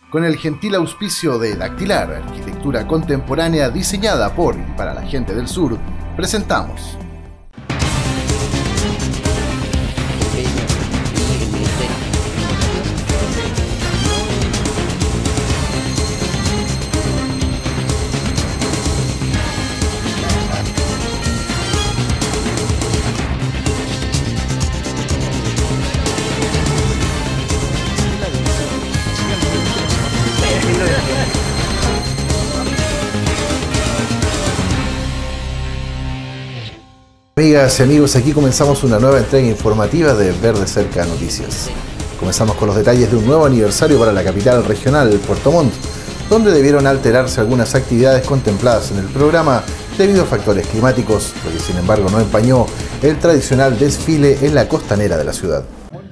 Con el gentil auspicio de Dactilar, arquitectura contemporánea diseñada por y para la gente del sur, presentamos Amigas y amigos, aquí comenzamos una nueva entrega informativa de Ver de Cerca Noticias. Comenzamos con los detalles de un nuevo aniversario para la capital regional, Puerto Montt, donde debieron alterarse algunas actividades contempladas en el programa debido a factores climáticos, lo que sin embargo no empañó el tradicional desfile en la costanera de la ciudad.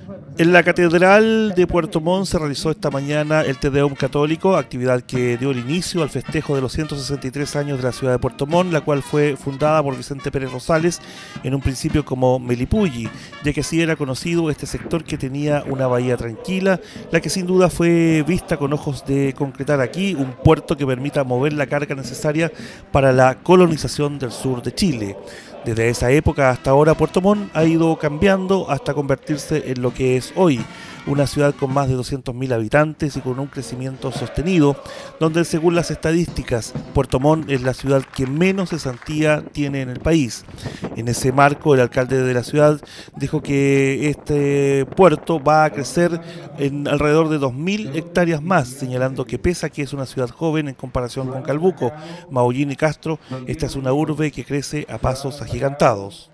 En la Catedral de Puerto Montt se realizó esta mañana el Te Deum católico, actividad que dio el inicio al festejo de los 163 años de la ciudad de Puerto Montt, la cual fue fundada por Vicente Pérez Rosales, en un principio como Melipulli, ya que así era conocido este sector que tenía una bahía tranquila, la que sin duda fue vista con ojos de concretar aquí un puerto que permita mover la carga necesaria para la colonización del sur de Chile. Desde esa época hasta ahora, Puerto Montt ha ido cambiando hasta convertirse en lo que es hoy, una ciudad con más de 200.000 habitantes y con un crecimiento sostenido, donde según las estadísticas, Puerto Montt es la ciudad que menos cesantía tiene en el país. En ese marco, el alcalde de la ciudad dijo que este puerto va a crecer en alrededor de 2.000 hectáreas más, señalando que pese a que es una ciudad joven en comparación con Calbuco, Maullín y Castro, esta es una urbe que crece a pasos agigantados.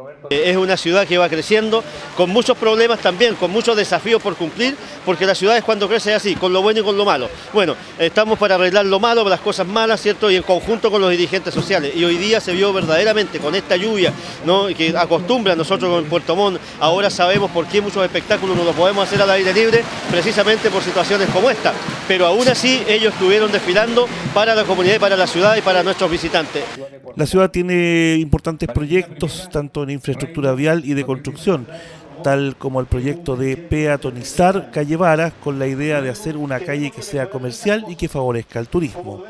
Es una ciudad que va creciendo, con muchos problemas también, con muchos desafíos por cumplir, porque la ciudad es cuando crece así, con lo bueno y con lo malo. Bueno, estamos para arreglar lo malo, las cosas malas, ¿cierto? Y en conjunto con los dirigentes sociales. Y hoy día se vio verdaderamente con esta lluvia, ¿no?, que acostumbra nosotros con Puerto Montt. Ahora sabemos por qué muchos espectáculos no los podemos hacer al aire libre, precisamente por situaciones como esta. Pero aún así ellos estuvieron desfilando para la comunidad y para la ciudad y para nuestros visitantes. La ciudad tiene importantes proyectos, tanto en infraestructura vial y de construcción, tal como el proyecto de peatonizar Calle Varas, con la idea de hacer una calle que sea comercial y que favorezca el turismo.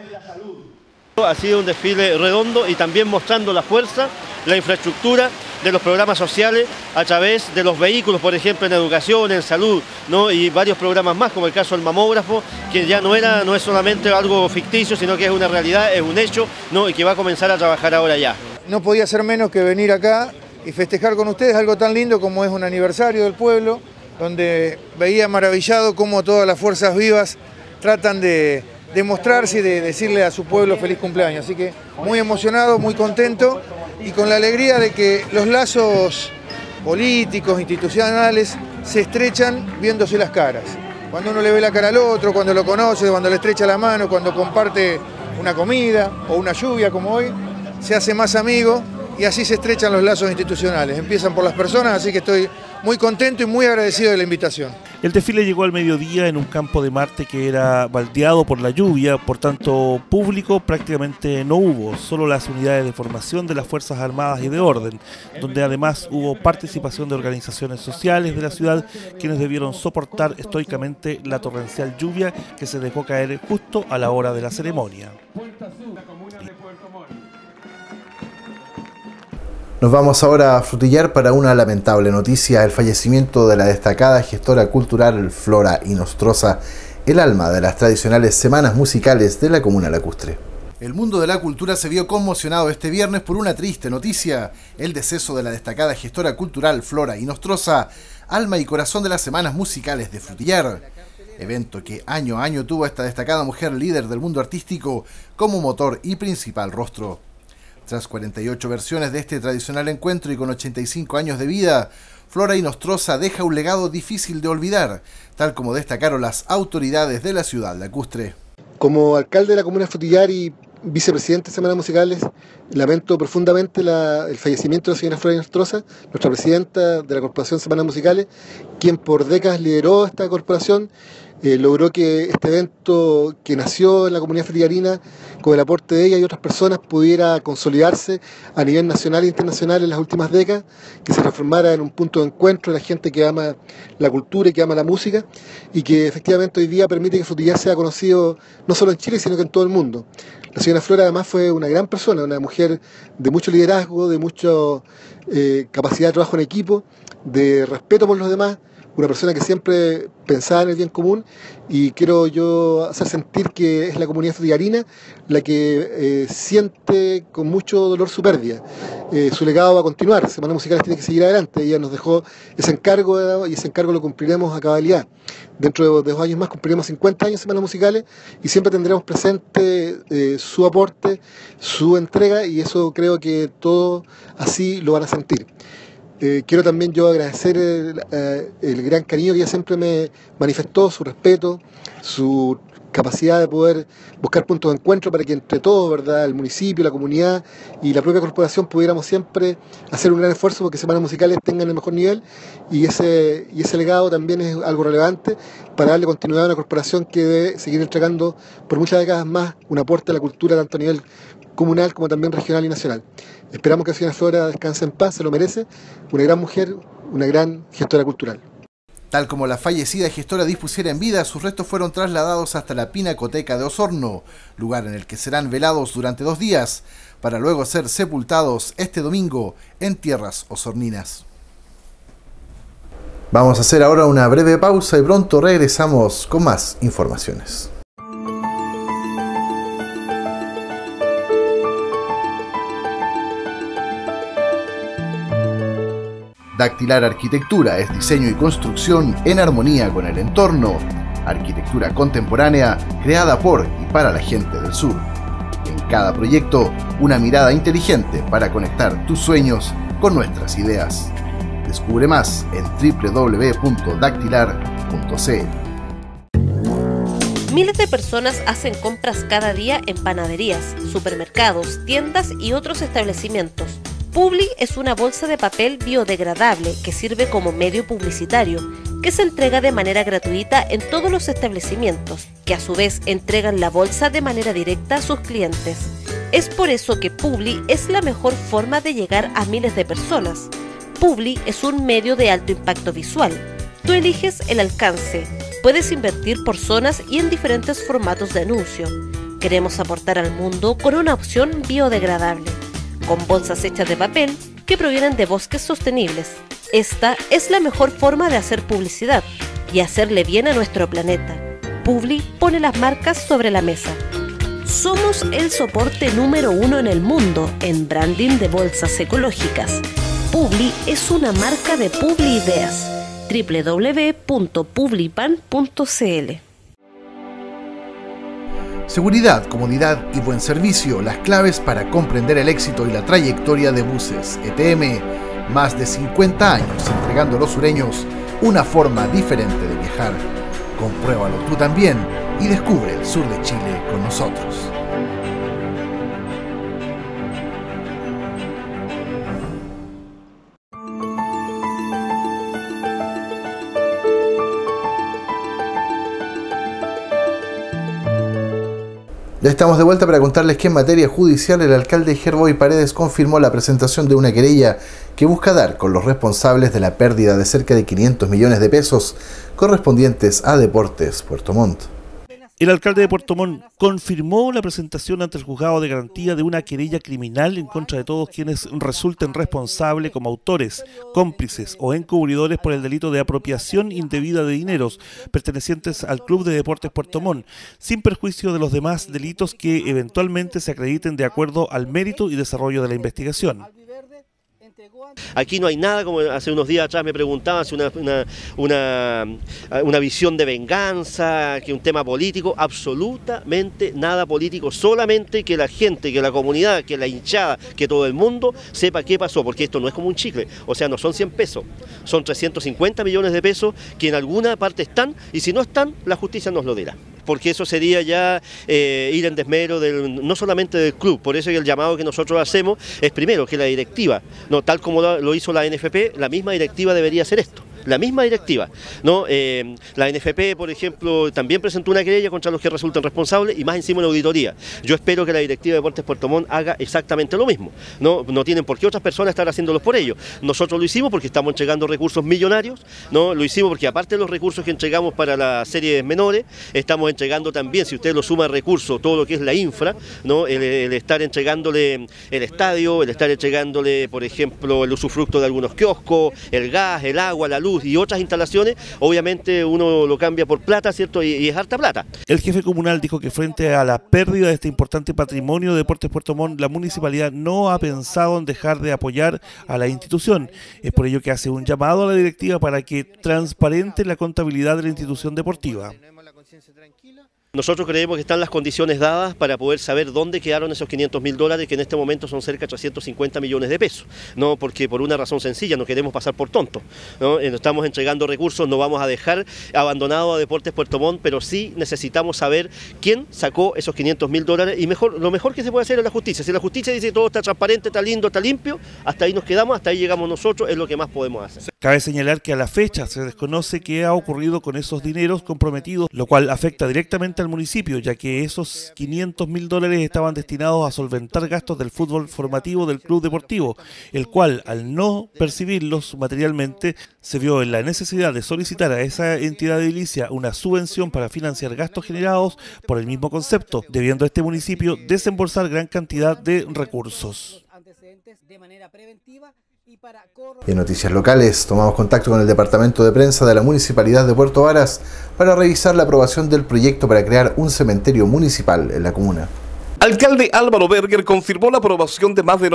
Ha sido un desfile redondo y también mostrando la fuerza, la infraestructura de los programas sociales a través de los vehículos, por ejemplo en educación, en salud, ¿no?, y varios programas más, como el caso del mamógrafo, que ya no es solamente algo ficticio, sino que es una realidad, es un hecho, ¿no?, y que va a comenzar a trabajar ahora ya. No podía ser menos que venir acá y festejar con ustedes algo tan lindo como es un aniversario del pueblo, donde veía maravillado cómo todas las fuerzas vivas tratan de mostrarse y de decirle a su pueblo feliz cumpleaños. Así que muy emocionado, muy contento y con la alegría de que los lazos políticos, institucionales, se estrechan viéndose las caras. Cuando uno le ve la cara al otro, cuando lo conoce, cuando le estrecha la mano, cuando comparte una comida o una lluvia como hoy, se hace más amigo y así se estrechan los lazos institucionales. Empiezan por las personas, así que estoy muy contento y muy agradecido de la invitación. El desfile llegó al mediodía en un campo de Marte que era baldeado por la lluvia, por tanto público prácticamente no hubo, solo las unidades de formación de las Fuerzas Armadas y de Orden, donde además hubo participación de organizaciones sociales de la ciudad, quienes debieron soportar estoicamente la torrencial lluvia que se dejó caer justo a la hora de la ceremonia. Nos vamos ahora a Frutillar para una lamentable noticia: el fallecimiento de la destacada gestora cultural Flora Inostroza, el alma de las tradicionales semanas musicales de la comuna lacustre. El mundo de la cultura se vio conmocionado este viernes por una triste noticia: el deceso de la destacada gestora cultural Flora Inostroza, alma y corazón de las semanas musicales de Frutillar, evento que año a año tuvo a esta destacada mujer líder del mundo artístico como motor y principal rostro. Tras 48 versiones de este tradicional encuentro y con 85 años de vida, Flora Inostroza deja un legado difícil de olvidar, tal como destacaron las autoridades de la ciudad lacustre. Como alcalde de la comuna de Frutillar y vicepresidente de Semanas Musicales, lamento profundamente el fallecimiento de la señora Flora Inostroza, nuestra presidenta de la Corporación Semanas Musicales, quien por décadas lideró esta corporación logró que este evento que nació en la comunidad frutillarina, con el aporte de ella y otras personas, pudiera consolidarse a nivel nacional e internacional en las últimas décadas, que se transformara en un punto de encuentro de la gente que ama la cultura y que ama la música, y que efectivamente hoy día permite que Frutillar sea conocido no solo en Chile, sino que en todo el mundo. La señora Flora además fue una gran persona, una mujer de mucho liderazgo, de mucha capacidad de trabajo en equipo, de respeto por los demás, una persona que siempre pensaba en el bien común, y quiero yo hacer sentir que es la comunidad frutillarina la que siente con mucho dolor su pérdida. Su legado va a continuar, Semanas Musicales tiene que seguir adelante, ella nos dejó ese encargo y ese encargo lo cumpliremos a cabalidad. Dentro de 2 años más cumpliremos 50 años de Semanas Musicales y siempre tendremos presente su aporte, su entrega, y eso creo que todos así lo van a sentir. Quiero también yo agradecer el gran cariño que ella siempre me manifestó, su respeto, su capacidad de poder buscar puntos de encuentro para que entre todos, ¿verdad?, el municipio, la comunidad y la propia corporación pudiéramos siempre hacer un gran esfuerzo porque Semanas Musicales tengan el mejor nivel, y ese legado también es algo relevante para darle continuidad a una corporación que debe seguir entregando por muchas décadas más un aporte a la cultura tanto a nivel comunal como también regional y nacional. Esperamos que la señora Flora descanse en paz, se lo merece, una gran mujer, una gran gestora cultural. Tal como la fallecida gestora dispusiera en vida, sus restos fueron trasladados hasta la Pinacoteca de Osorno, lugar en el que serán velados durante 2 días, para luego ser sepultados este domingo en tierras osorninas. Vamos a hacer ahora una breve pausa y pronto regresamos con más informaciones. Dactilar Arquitectura es diseño y construcción en armonía con el entorno. Arquitectura contemporánea creada por y para la gente del sur. En cada proyecto, una mirada inteligente para conectar tus sueños con nuestras ideas. Descubre más en www.dactilar.cl. Miles de personas hacen compras cada día en panaderías, supermercados, tiendas y otros establecimientos. Publi es una bolsa de papel biodegradable que sirve como medio publicitario, que se entrega de manera gratuita en todos los establecimientos, que a su vez entregan la bolsa de manera directa a sus clientes. Es por eso que Publi es la mejor forma de llegar a miles de personas. Publi es un medio de alto impacto visual. Tú eliges el alcance. Puedes invertir por zonas y en diferentes formatos de anuncio. Queremos aportar al mundo con una opción biodegradable, con bolsas hechas de papel que provienen de bosques sostenibles. Esta es la mejor forma de hacer publicidad y hacerle bien a nuestro planeta. Publi pone las marcas sobre la mesa. Somos el soporte número 1 en el mundo en branding de bolsas ecológicas. Publi es una marca de Publi Ideas. www.publipan.cl. Seguridad, comodidad y buen servicio, las claves para comprender el éxito y la trayectoria de Buses ETM. Más de 50 años entregando a los sureños una forma diferente de viajar. Compruébalo tú también y descubre el sur de Chile con nosotros. Ya estamos de vuelta para contarles que en materia judicial el alcalde Gerboy Paredes confirmó la presentación de una querella que busca dar con los responsables de la pérdida de cerca de 500 millones de pesos correspondientes a Deportes Puerto Montt. El alcalde de Puerto Montt confirmó la presentación ante el juzgado de garantía de una querella criminal en contra de todos quienes resulten responsables como autores, cómplices o encubridores por el delito de apropiación indebida de dineros pertenecientes al Club de Deportes Puerto Montt, sin perjuicio de los demás delitos que eventualmente se acrediten de acuerdo al mérito y desarrollo de la investigación. Aquí no hay nada, como hace unos días atrás me preguntaban, si una visión de venganza, que un tema político, absolutamente nada político, solamente que la gente, que la comunidad, que la hinchada, que todo el mundo sepa qué pasó, porque esto no es como un chicle, o sea, no son 100 pesos, son 350 millones de pesos que en alguna parte están, y si no están, la justicia nos lo dirá. Porque eso sería ya ir en desmedro no solamente del club, por eso el llamado que nosotros hacemos es primero que la directiva, no tal como lo hizo la NFP, la misma directiva debería hacer esto. la misma directiva, ¿no? La NFP, por ejemplo, también presentó una querella contra los que resultan responsables y más encima una auditoría. Yo espero que la directiva de Deportes Puerto Montt haga exactamente lo mismo. No tienen por qué otras personas estar haciéndolo por ello. Nosotros lo hicimos porque estamos entregando recursos millonarios, ¿no? Lo hicimos porque aparte de los recursos que entregamos para las series menores, estamos entregando también, si usted lo suma recursos, todo lo que es la infra, ¿no? El estar entregándole el estadio, el estar entregándole, por ejemplo, el usufructo de algunos kioscos, el gas, el agua, la luz y otras instalaciones, obviamente uno lo cambia por plata, ¿cierto? Y es harta plata. El jefe comunal dijo que frente a la pérdida de este importante patrimonio de Deportes Puerto Montt, la municipalidad no ha pensado en dejar de apoyar a la institución. Es por ello que hace un llamado a la directiva para que transparente la contabilidad de la institución deportiva. Nosotros creemos que están las condiciones dadas para poder saber dónde quedaron esos $500.000, que en este momento son cerca de 350 millones de pesos, ¿no? Porque por una razón sencilla, no queremos pasar por tontos, ¿no? Estamos entregando recursos, no vamos a dejar abandonado a Deportes Puerto Montt, pero sí necesitamos saber quién sacó esos $500.000 y lo mejor que se puede hacer es la justicia. Si la justicia dice que todo está transparente, está lindo, está limpio, hasta ahí nos quedamos, hasta ahí llegamos nosotros, es lo que más podemos hacer. Cabe señalar que a la fecha se desconoce qué ha ocurrido con esos dineros comprometidos, lo cual afecta directamente al municipio, ya que esos $500.000 estaban destinados a solventar gastos del fútbol formativo del club deportivo, el cual, al no percibirlos materialmente, se vio en la necesidad de solicitar a esa entidad edilicia una subvención para financiar gastos generados por el mismo concepto, debiendo a este municipio desembolsar gran cantidad de recursos. En noticias locales, tomamos contacto con el departamento de prensa de la Municipalidad de Puerto Varas para revisar la aprobación del proyecto para crear un cementerio municipal en la comuna. Alcalde Álvaro Berger confirmó la aprobación de más de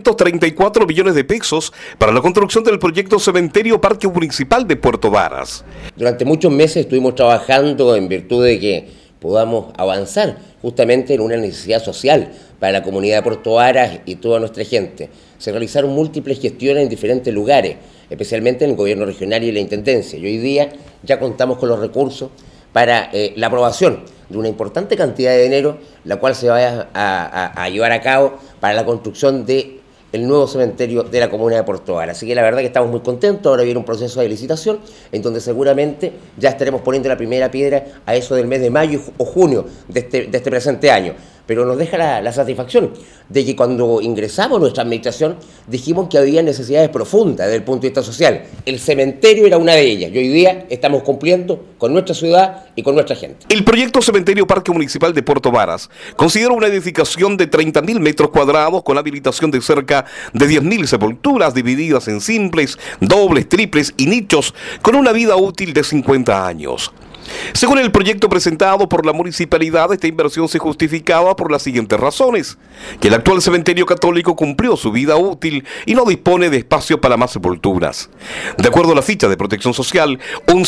934 millones de pesos para la construcción del proyecto Cementerio Parque Municipal de Puerto Varas. Durante muchos meses estuvimos trabajando en virtud de que podamos avanzar justamente en una necesidad social para la comunidad de Puerto Varas y toda nuestra gente. Se realizaron múltiples gestiones en diferentes lugares, especialmente en el gobierno regional y en la intendencia. Y hoy día ya contamos con los recursos para la aprobación de una importante cantidad de dinero, la cual se va a llevar a cabo para la construcción del nuevo cementerio de la comuna de Puerto Varas. Así que la verdad que estamos muy contentos. Ahora viene un proceso de licitación en donde seguramente ya estaremos poniendo la primera piedra a eso del mes de mayo o junio de este presente año. Pero nos deja la satisfacción de que cuando ingresamos a nuestra administración dijimos que había necesidades profundas desde el punto de vista social. El cementerio era una de ellas y hoy día estamos cumpliendo con nuestra ciudad y con nuestra gente. El proyecto Cementerio Parque Municipal de Puerto Varas considera una edificación de 30.000 metros cuadrados con habilitación de cerca de 10.000 sepulturas divididas en simples, dobles, triples y nichos con una vida útil de 50 años. Según el proyecto presentado por la municipalidad, esta inversión se justificaba por las siguientes razones: que el actual cementerio católico cumplió su vida útil y no dispone de espacio para más sepulturas. De acuerdo a la ficha de protección social, un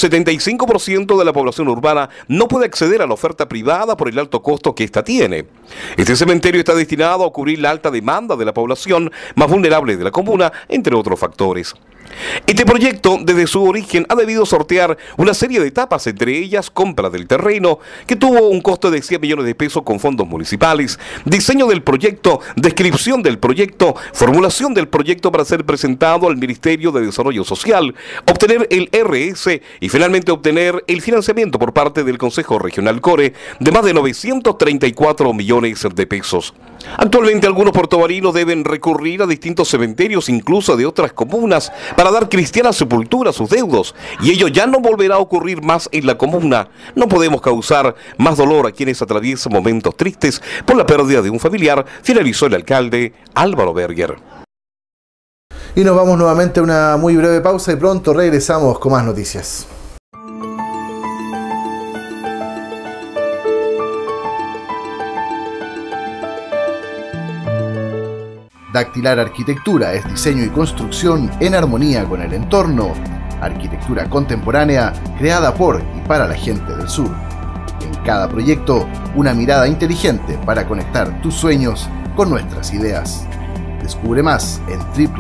75% de la población urbana no puede acceder a la oferta privada por el alto costo que ésta tiene. Este cementerio está destinado a cubrir la alta demanda de la población más vulnerable de la comuna, entre otros factores. Este proyecto, desde su origen, ha debido sortear una serie de etapas, entre ellas compra del terreno, que tuvo un costo de 100 millones de pesos con fondos municipales, diseño del proyecto, descripción del proyecto, formulación del proyecto para ser presentado al Ministerio de Desarrollo Social, obtener el RS y finalmente obtener el financiamiento por parte del Consejo Regional Core de más de 934 millones de pesos. Actualmente algunos puertovarinos deben recurrir a distintos cementerios, incluso de otras comunas, para dar cristiana sepultura a sus deudos, y ello ya no volverá a ocurrir más en la comuna. No podemos causar más dolor a quienes atraviesan momentos tristes por la pérdida de un familiar, finalizó el alcalde Álvaro Berger. Y nos vamos nuevamente a una muy breve pausa y pronto regresamos con más noticias. Dactilar Arquitectura es diseño y construcción en armonía con el entorno. Arquitectura contemporánea creada por y para la gente del sur. En cada proyecto, una mirada inteligente para conectar tus sueños con nuestras ideas. Descubre más en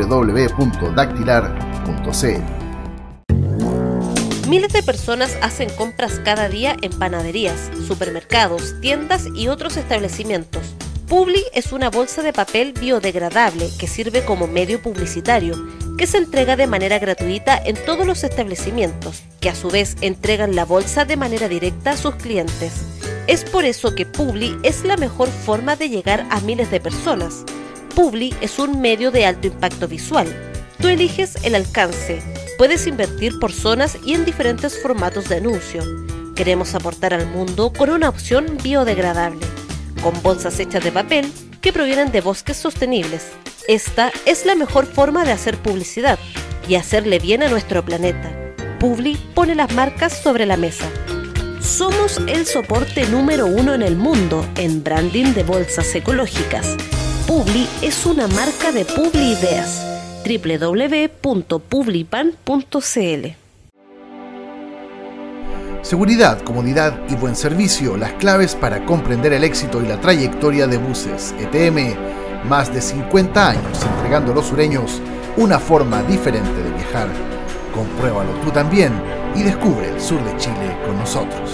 www.dactilar.cl. Miles de personas hacen compras cada día en panaderías, supermercados, tiendas y otros establecimientos. Publi es una bolsa de papel biodegradable que sirve como medio publicitario, que se entrega de manera gratuita en todos los establecimientos, que a su vez entregan la bolsa de manera directa a sus clientes. Es por eso que Publi es la mejor forma de llegar a miles de personas. Publi es un medio de alto impacto visual. Tú eliges el alcance. Puedes invertir por zonas y en diferentes formatos de anuncio. Queremos aportar al mundo con una opción biodegradable, con bolsas hechas de papel que provienen de bosques sostenibles. Esta es la mejor forma de hacer publicidad y hacerle bien a nuestro planeta. Publi pone las marcas sobre la mesa. Somos el soporte número 1 en el mundo en branding de bolsas ecológicas. Publi es una marca de Publi Ideas. www.publipan.cl. Seguridad, comodidad y buen servicio, las claves para comprender el éxito y la trayectoria de Buses ETM. Más de 50 años entregando a los sureños una forma diferente de viajar. Compruébalo tú también y descubre el sur de Chile con nosotros.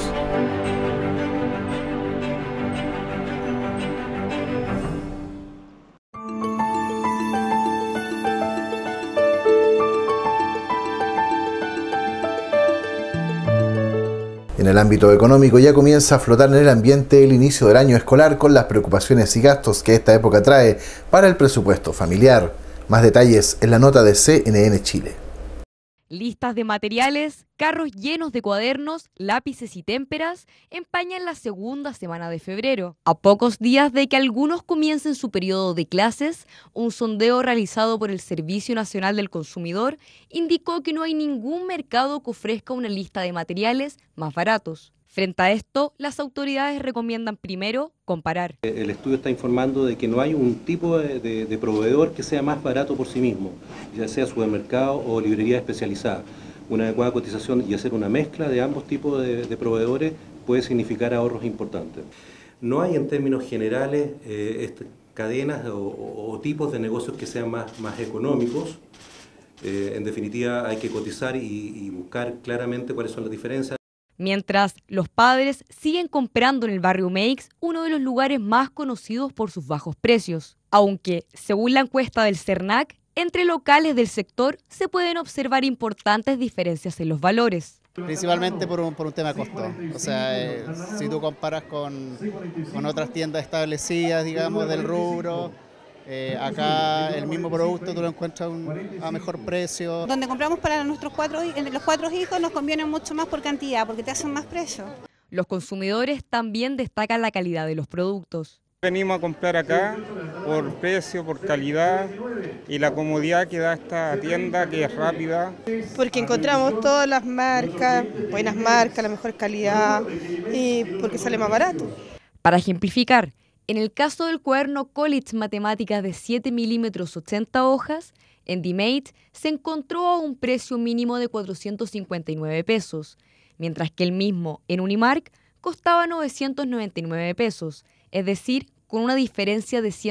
En el ámbito económico ya comienza a flotar en el ambiente el inicio del año escolar con las preocupaciones y gastos que esta época trae para el presupuesto familiar. Más detalles en la nota de CNN Chile. Listas de materiales, carros llenos de cuadernos, lápices y témperas empañan la segunda semana de febrero. A pocos días de que algunos comiencen su periodo de clases, un sondeo realizado por el Servicio Nacional del Consumidor indicó que no hay ningún mercado que ofrezca una lista de materiales más baratos. Frente a esto, las autoridades recomiendan primero comparar. El estudio está informando de que no hay un tipo de proveedor que sea más barato por sí mismo, ya sea supermercado o librería especializada. Una adecuada cotización y hacer una mezcla de ambos tipos de proveedores puede significar ahorros importantes. No hay en términos generales cadenas o tipos de negocios que sean más económicos. En definitiva, hay que cotizar y buscar claramente cuáles son las diferencias. Mientras los padres siguen comprando en el barrio Meix, uno de los lugares más conocidos por sus bajos precios. Aunque, según la encuesta del CERNAC, entre locales del sector se pueden observar importantes diferencias en los valores. Principalmente por un tema de costo. O sea, si tú comparas con otras tiendas establecidas, digamos, del rubro, acá el mismo producto tú lo encuentras a mejor precio. Donde compramos para los cuatro hijos nos conviene mucho más por cantidad, porque te hacen más precio. Los consumidores también destacan la calidad de los productos. Venimos a comprar acá por precio, por calidad y la comodidad que da esta tienda, que es rápida. Porque encontramos todas las marcas, buenas marcas, la mejor calidad y porque sale más barato. Para ejemplificar, en el caso del cuaderno College Matemáticas de 7 milímetros 80 hojas, en DMate se encontró a un precio mínimo de 459 pesos, mientras que el mismo en Unimark costaba 999 pesos, es decir, con una diferencia de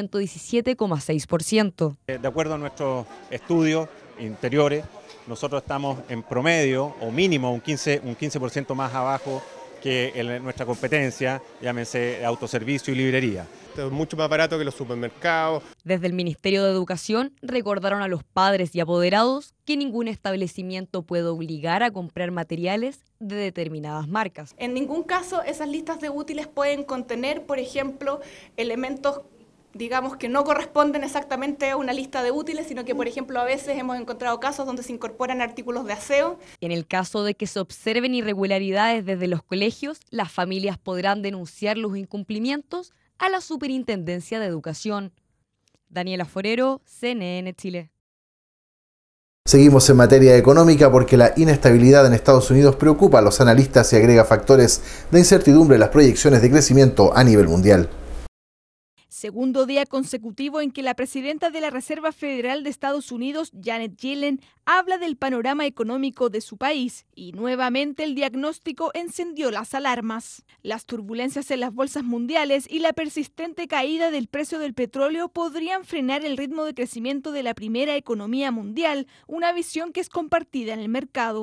117,6%. De acuerdo a nuestros estudios interiores, nosotros estamos en promedio o mínimo un 15% más abajo que nuestra competencia, llámense autoservicio y librería. Esto es mucho más barato que los supermercados. Desde el Ministerio de Educación recordaron a los padres y apoderados que ningún establecimiento puede obligar a comprar materiales de determinadas marcas. En ningún caso esas listas de útiles pueden contener, por ejemplo, elementos digamos que no corresponden exactamente a una lista de útiles, sino que, por ejemplo, a veces hemos encontrado casos donde se incorporan artículos de aseo. En el caso de que se observen irregularidades desde los colegios, las familias podrán denunciar los incumplimientos a la Superintendencia de Educación. Daniela Forero, CNN Chile. Seguimos en materia económica porque la inestabilidad en Estados Unidos preocupa a los analistas y agrega factores de incertidumbre en las proyecciones de crecimiento a nivel mundial. Segundo día consecutivo en que la presidenta de la Reserva Federal de Estados Unidos, Janet Yellen, habla del panorama económico de su país y nuevamente el diagnóstico encendió las alarmas. Las turbulencias en las bolsas mundiales y la persistente caída del precio del petróleo podrían frenar el ritmo de crecimiento de la primera economía mundial, una visión que es compartida en el mercado.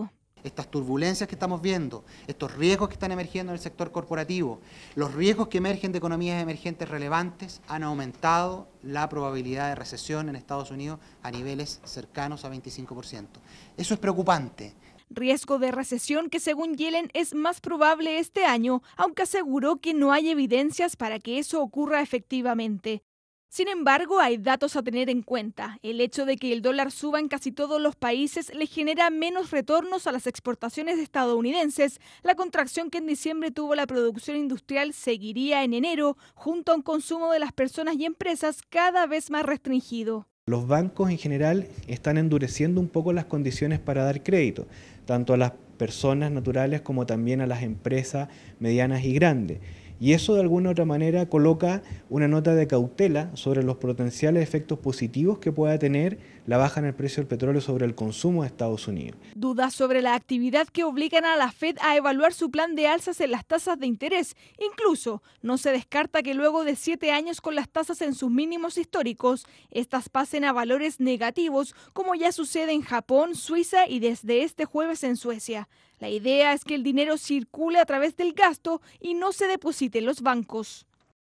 estas turbulencias que estamos viendo, estos riesgos que están emergiendo en el sector corporativo, los riesgos que emergen de economías emergentes relevantes han aumentado la probabilidad de recesión en Estados Unidos a niveles cercanos a 25%. Eso es preocupante. Riesgo de recesión que según Yellen es más probable este año, aunque aseguró que no hay evidencias para que eso ocurra efectivamente. Sin embargo, hay datos a tener en cuenta. El hecho de que el dólar suba en casi todos los países le genera menos retornos a las exportaciones estadounidenses. La contracción que en diciembre tuvo la producción industrial seguiría en enero, junto a un consumo de las personas y empresas cada vez más restringido. Los bancos en general están endureciendo un poco las condiciones para dar crédito, tanto a las personas naturales como también a las empresas medianas y grandes. Y eso de alguna u otra manera coloca una nota de cautela sobre los potenciales efectos positivos que pueda tener la baja en el precio del petróleo sobre el consumo de Estados Unidos. Dudas sobre la actividad que obligan a la Fed a evaluar su plan de alzas en las tasas de interés. Incluso, no se descarta que luego de 7 años con las tasas en sus mínimos históricos, estas pasen a valores negativos, como ya sucede en Japón, Suiza y desde este jueves en Suecia. La idea es que el dinero circule a través del gasto y no se deposite en los bancos.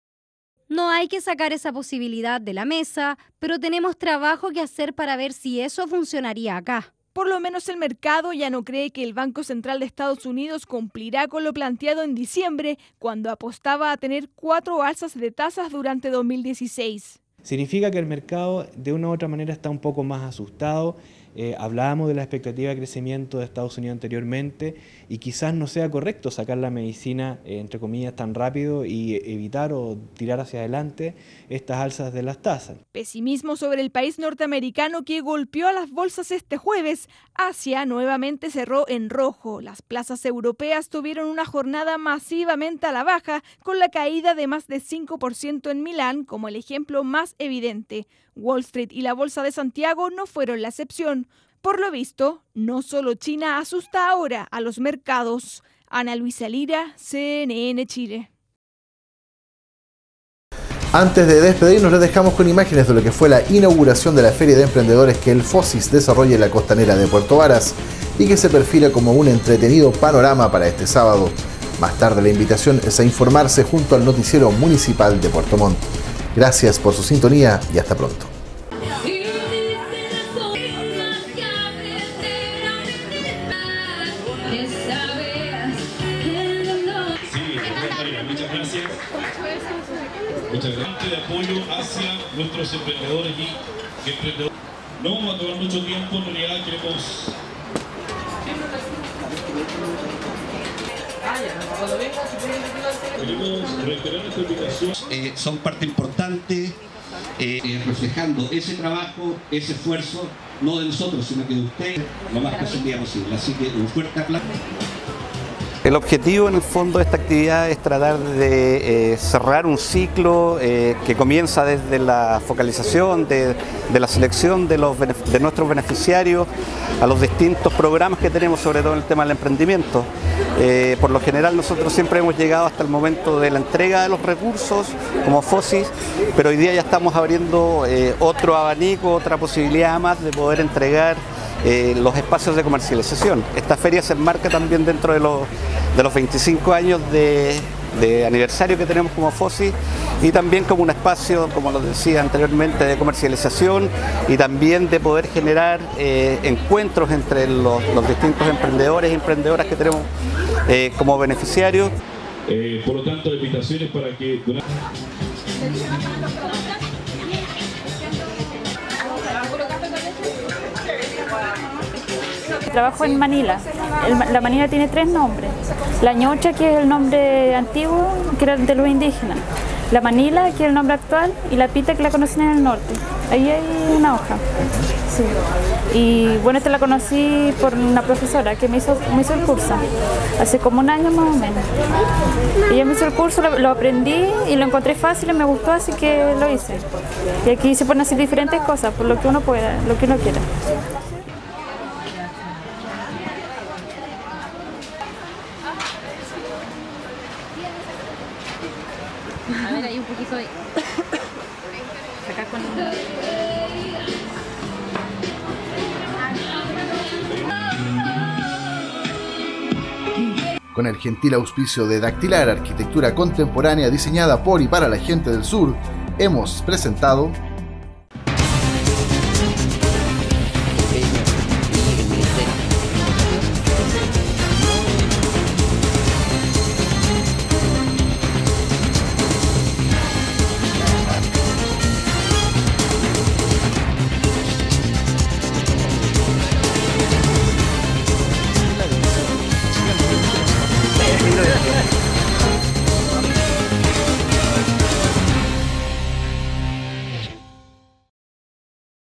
No hay que sacar esa posibilidad de la mesa, pero tenemos trabajo que hacer para ver si eso funcionaría acá. Por lo menos el mercado ya no cree que el Banco Central de Estados Unidos cumplirá con lo planteado en diciembre, cuando apostaba a tener 4 alzas de tasas durante 2016. Significa que el mercado de una u otra manera está un poco más asustado. Hablábamos de la expectativa de crecimiento de Estados Unidos anteriormente y quizás no sea correcto sacar la medicina, entre comillas, tan rápido y evitar o tirar hacia adelante estas alzas de las tasas. Pesimismo sobre el país norteamericano que golpeó a las bolsas este jueves. Asia nuevamente cerró en rojo. Las plazas europeas tuvieron una jornada masivamente a la baja, con la caída de más de 5% en Milán como el ejemplo más evidente. Wall Street y la Bolsa de Santiago no fueron la excepción. Por lo visto, no solo China asusta ahora a los mercados. Ana Luisa Lira, CNN Chile. Antes de despedirnos, les dejamos con imágenes de lo que fue la inauguración de la Feria de Emprendedores que el FOSIS desarrolla en la costanera de Puerto Varas y que se perfila como un entretenido panorama para este sábado. Más tarde la invitación es a informarse junto al noticiero municipal de Puerto Montt. Gracias por su sintonía y hasta pronto. Muchas gracias de apoyo hacia nuestros emprendedores y emprendedores. No vamos a tomar mucho tiempo, en realidad queremos reiterar esta invitación. Son parte importante, reflejando ese trabajo, ese esfuerzo, no de nosotros, sino que de ustedes, lo más posible posible. Así que un fuerte aplauso. El objetivo en el fondo de esta actividad es tratar de cerrar un ciclo que comienza desde la focalización, de la selección de nuestros beneficiarios a los distintos programas que tenemos, sobre todo en el tema del emprendimiento. Por lo general nosotros siempre hemos llegado hasta el momento de la entrega de los recursos como FOSIS, pero hoy día ya estamos abriendo otro abanico, otra posibilidad más de poder entregar los espacios de comercialización. Esta feria se enmarca también dentro de los 25 años de aniversario que tenemos como FOSIS y también como un espacio, como lo decía anteriormente, de comercialización y también de poder generar encuentros entre los distintos emprendedores y emprendedoras que tenemos como beneficiarios. Por lo tanto, invitaciones para que... Trabajo en Manila. La Manila tiene 3 nombres. La Ñocha, que es el nombre antiguo, que era de los indígenas. La Manila, que es el nombre actual, y la Pita, que la conocen en el norte. Ahí hay una hoja. Sí. Y bueno, esta la conocí por una profesora que me hizo el curso, hace como un año más o menos. Ella me hizo el curso, lo aprendí y lo encontré fácil y me gustó, así que lo hice. Y aquí se pueden hacer diferentes cosas, por lo que uno pueda, lo que uno quiera. A ver, hay un poquito de... Acá con... Con el gentil auspicio de Dactilar, arquitectura contemporánea diseñada por y para la gente del sur, hemos presentado